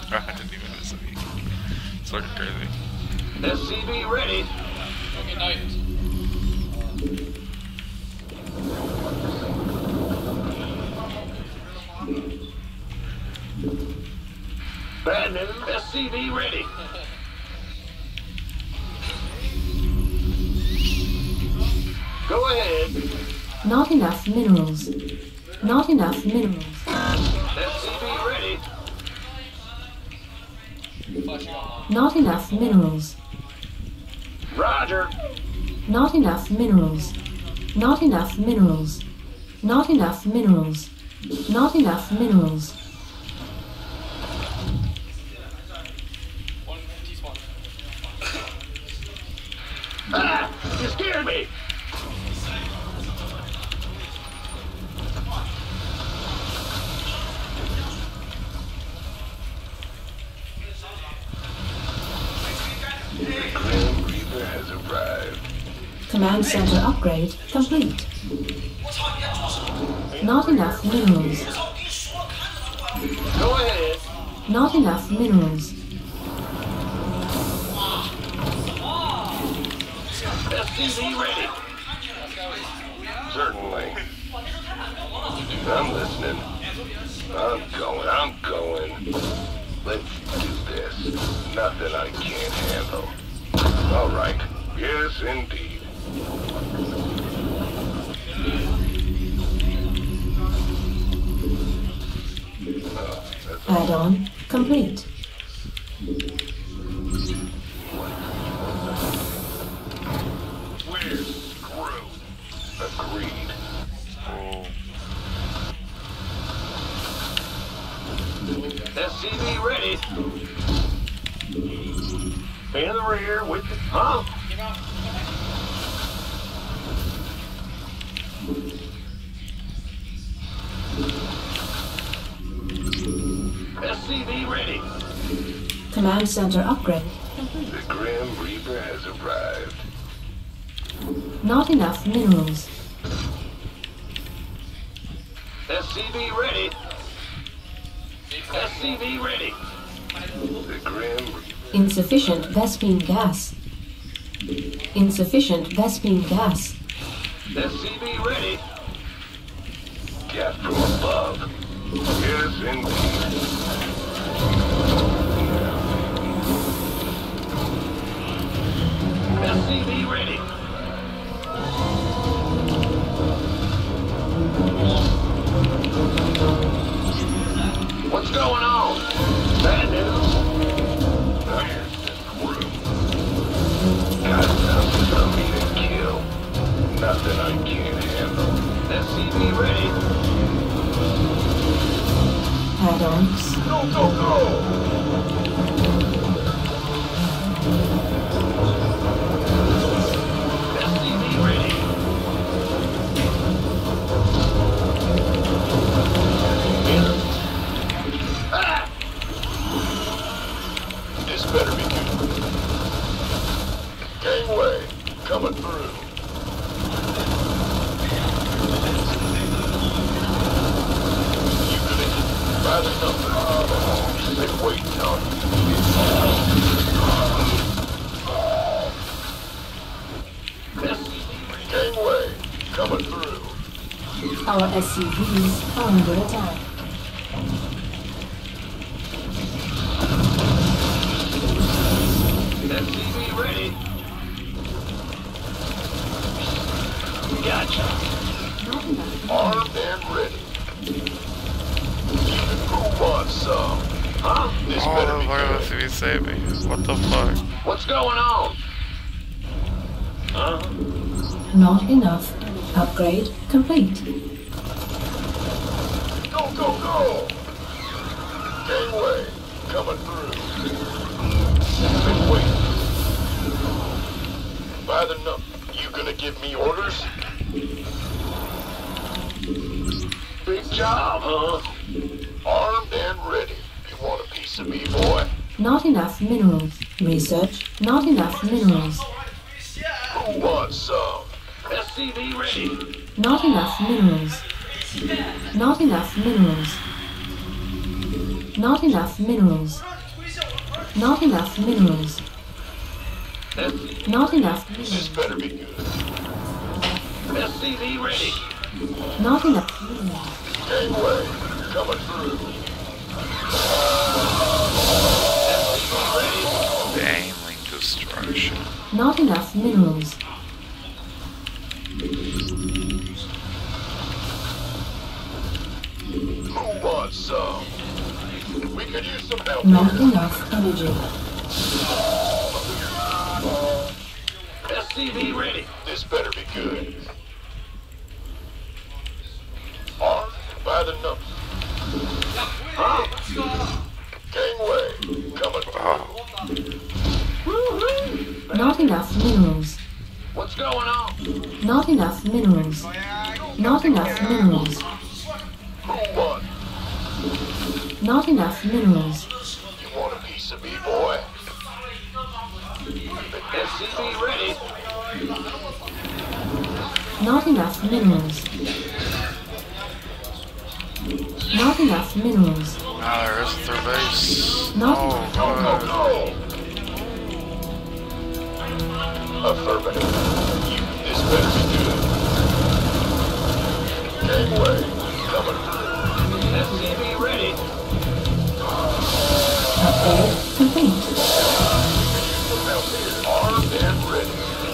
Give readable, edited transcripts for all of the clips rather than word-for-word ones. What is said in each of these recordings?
I didn't even miss it. It's fucking crazy. SCV ready. Don't get knifed. Bad news. SCV ready. Go ahead. Not enough minerals. Not enough minerals. SCV ready. Flashing on. Not enough minerals. Roger. Not enough minerals. Not enough minerals. Not enough minerals. Not enough minerals. 151. Ah! You scared me. Grim Reaper has arrived. Command center upgrade complete. Not enough minerals. Go ahead. Not enough minerals. SCV ready. Certainly. I'm listening. I'm going. Let's do this. Nothing I can't handle. All right. Yes, indeed. Add-on complete. We're screwed. Agreed. Oh. SCV ready. In the rear with the... Huh? Give out. SCV ready. Command center upgrade. The Grim Reaper has arrived. Not enough minerals. SCV ready. SCV ready. The Grim Reaper. Insufficient Vespine gas. Insufficient Vespine gas. SCV ready. Gas from above. Yes, indeed. SCV ready. What's going on? Bad news? Here's this crew. Got something for me to kill. Nothing I can't handle. SCV ready. Add-ons. Go, go, go! SCV ready. Ah! This better be good. Gangway, coming through. You gonna by the number. Been waiting on you. Gangway, coming through. Our SCVs are under attack. SCV ready. Gotcha. Armed and ready. Who wants some? Huh? This Oh, better be look at good. this TV saving. What the fuck? What's going on? Huh? Not enough. Upgrade complete. Go, go, go! Gangway, coming through. Been waiting. By the number, you gonna give me orders? Big job, huh? Armed and ready. You want a piece of me, boy? Not enough minerals. Research. Not enough minerals. Who wants some? SCV ready. Not enough minerals. Not enough minerals. Not enough minerals. Not enough minerals. Not enough This minerals. better be good. SCV ready. Not enough minerals. Gangway coming through. SCV ready. Aiming destruction. Not enough minerals. Who wants some? We could use some help Not here. enough energy. SCV ready. This better be good. Armed by the numbers. Gangway coming through. Not enough minerals. What's going on? Not enough minerals. Not enough minerals. Who won? Not enough minerals. You want a piece of me, boy? SCV ready. Not enough minerals. Not enough minerals. Ah, there isn't their base. Not Oh, enough. Go, God. go, go! Affirmative. This better be good. Gangway coming through. SCV ready. Upgrade complete. Armed and ready.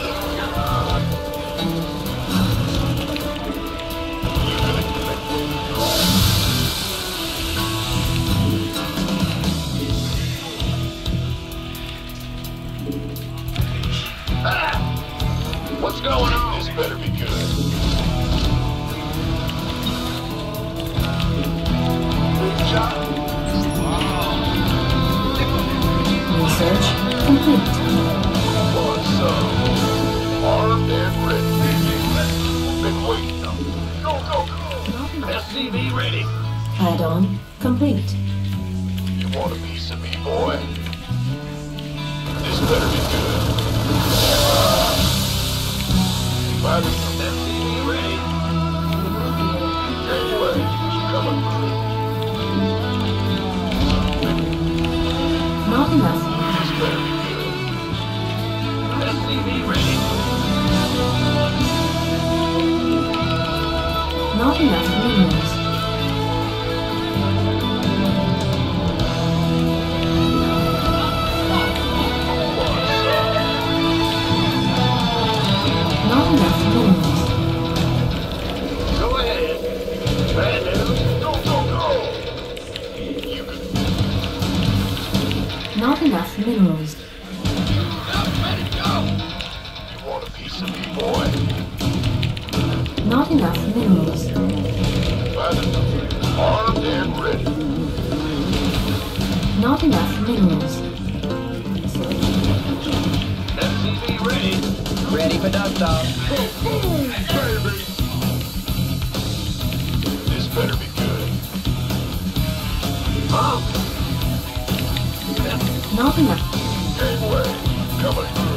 What's going on? This better be good. Big job. Research complete. Want some? Armed and ready. Been waiting. Go, go, go. Not enough. SCV ready. Add-on complete. You want a piece of me, boy? This better be good. By the SCV ready. Anyway, coming through. Not enough. This better be good. SCV ready. Not enough minerals. Not enough minerals. Go ahead. Bad news. Go, go, go. You can Not enough minerals. You want a piece of me, boy? Not enough minerals. By the armed and ready. Not enough minerals. SCV ready. Ready for dust-off. Boom, baby. This better be good. Not enough. Gangway coming through.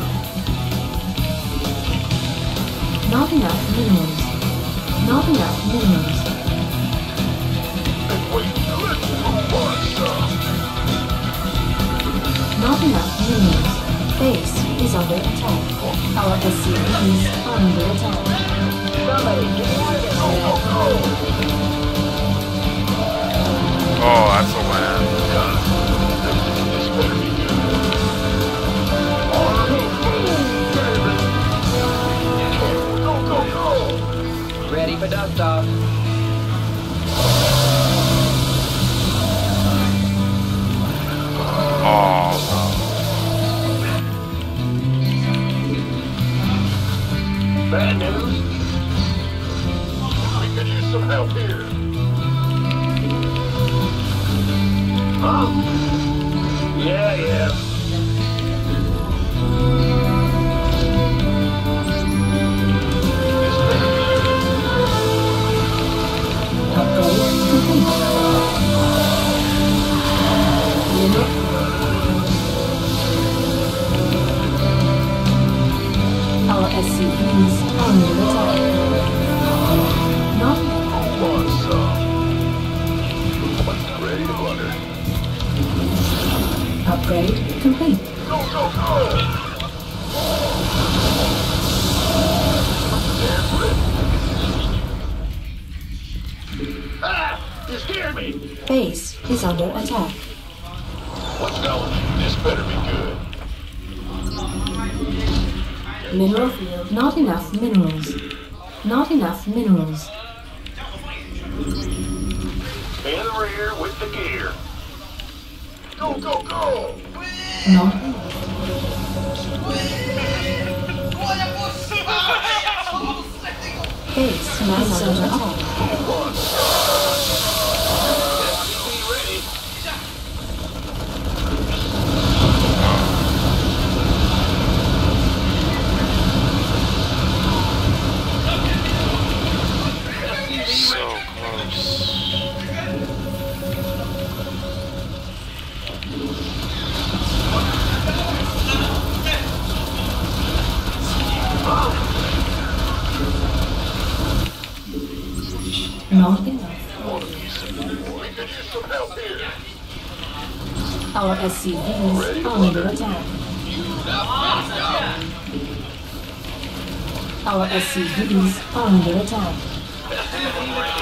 Not enough minerals. Not enough minerals. Been waiting. Let's move on some. Not enough minerals. Base is under attack. Our SCVs are under attack. Somebody get rid of Go, go, go. Oh, that's a win. This better be good. Armed, baby. Go, go, go. it. Ready for dust-off. Oh, Bad news. We could use some help here. Yeah, yeah. This better be good. Upgrade complete. Unit. Our SCVs are under attack. Not Want some? Ready to blunder. Upgrade complete. Go, go, go! And ready. Ah! You scared me! Base is under attack. What's going? This better be good. Mineral field. Not enough minerals. Not enough minerals. In the rear with the gear. Go, go, go! Not base is under attack. Be ready. So close. Not enough. We could use some help here. Our SCVs are under attack. Our SCVs are under attack.